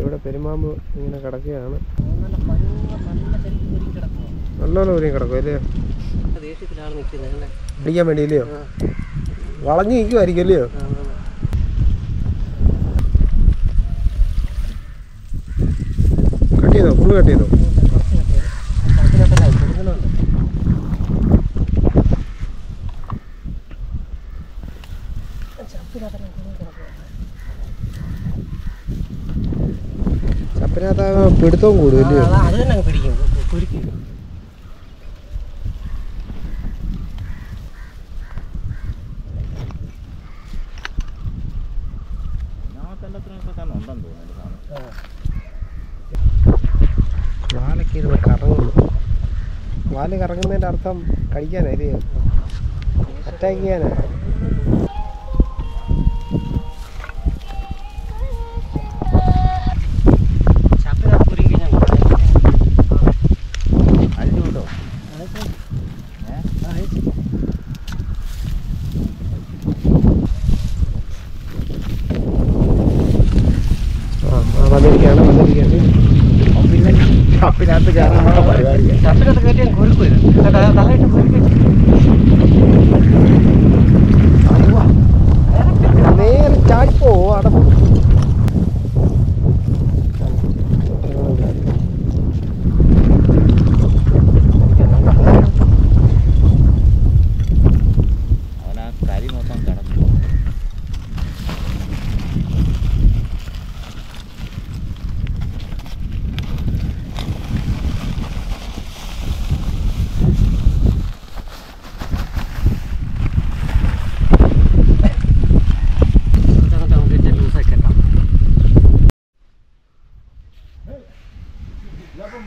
ഇവിടെ പെരുമാമ്പ് ഇങ്ങനെ കിടക്കുകയാണ്. നല്ലോണം ഊരിയും കിടക്കും അല്ലയോ? പിടിക്കാൻ വേണ്ടിയില്ലയോ? വളഞ്ഞു നിൽക്കുമായിരിക്കും അല്ലയോ? കട്ട് ചെയ്തോ? ഫുള്ള് കട്ട് ചെയ്തോ? ചപ്പിനകത്ത് പിടുത്തവും കൂടും അല്ലയോ? വാലൊക്കെ ഇരുന്ന് കറങ്ങുന്നു. വാല് കറങ്ങുന്നതിൻ്റെ അർത്ഥം കഴിക്കാനല്ലയോ? അറ്റാക്ക് ചെയ്യാനാ. ചപ്പിനകത്ത് കയറാനുള്ള പരിപാടി. ചപ്പിനകത്ത് കയറ്റിയാൽ കുരുക്ക് വരും. തലയിട്ട് കുരുക്ക് നേരെ ചാടിപ്പോ അവിടെ